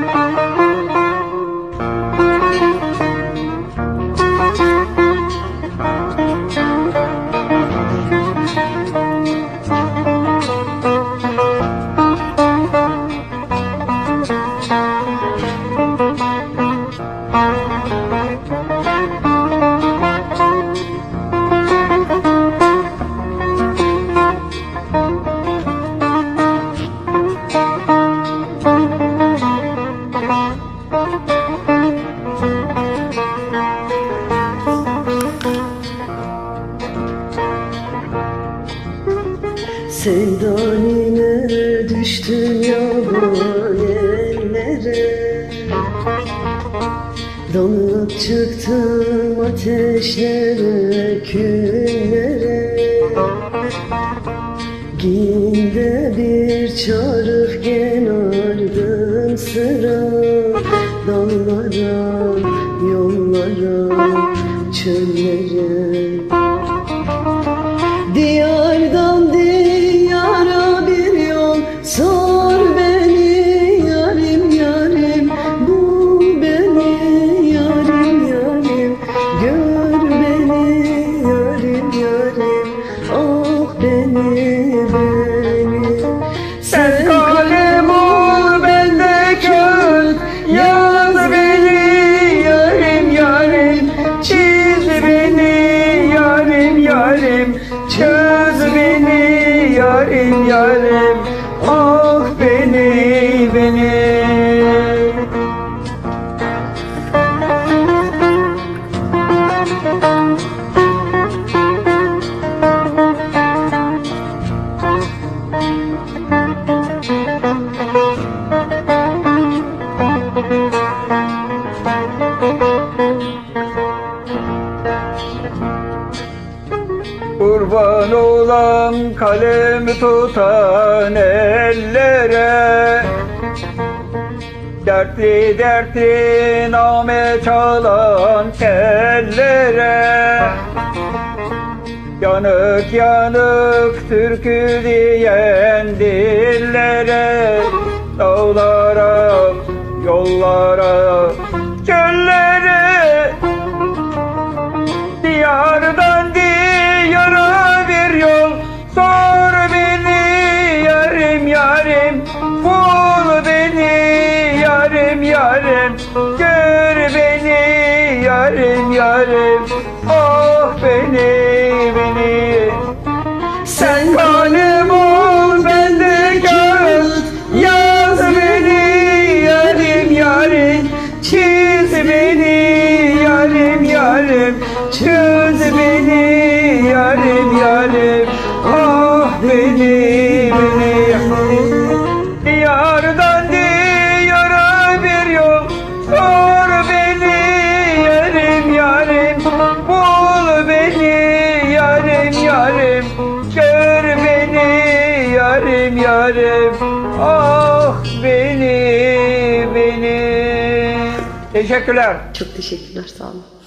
Sevdanine düştüm yaban ellere, dalıp çıktım ateşlere, küllere. Giyinde bir çarık genardım sıra, dağlara, yollara, çöllere. Diyardan diyara bir yol sor beni yarim yarim, bul beni yarim yarim, gör beni yarim yarim, ah beni beni. Sen kalem ol ben de kağıt, yaz beni yarim yarim, çiz beni yarim yarim, çöz beni yarim yarim, ah beni beni. Kurban olan kalem tutan ellere, dertli dertli name çalan ellere, yanık yanık türkü diyen dillere, dağlara, yollara, çöllere. Diyardan diyara bir yol sor beni yarim yarim, bul beni yarim yarim, gör beni yarim yarim, ah beni beni. Sen kalem ol ben de kağıt, yaz beni yarim yarim, çiz beni yarim yarim, çöz beni yarim yarim, ah beni beni. Diyardan diyara bir yol sor beni yarim yarim, bul beni yarim yarim, gör beni yarim yarim, ah beni beni. Teşekkürler. Çok teşekkürler, sağ olun.